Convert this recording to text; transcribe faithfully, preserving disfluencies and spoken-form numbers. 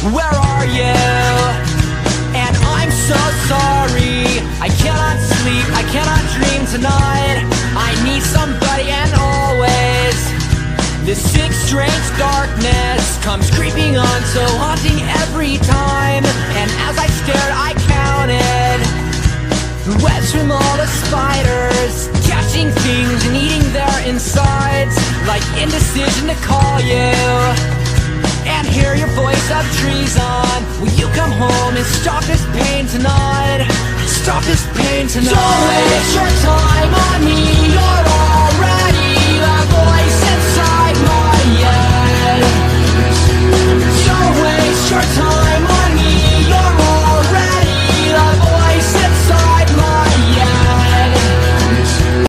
where are you? And I'm so sorry, I cannot sleep, I cannot dream tonight. I need somebody and always this sick, strange darkness comes creeping on, so haunting every time. And as I stared, I counted the webs from all the spiders, catching things and eating their insides, like indecision to call you and hear your voice of treason. Will you come home and stop this pain tonight? Stop this pain tonight. Don't waste your time on me, you're all